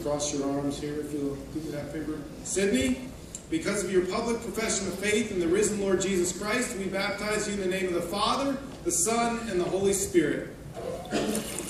cross your arms here, if you'll do me that favor. Sydney, because of your public profession of faith in the risen Lord Jesus Christ, we baptize you in the name of the Father, the Son, and the Holy Spirit.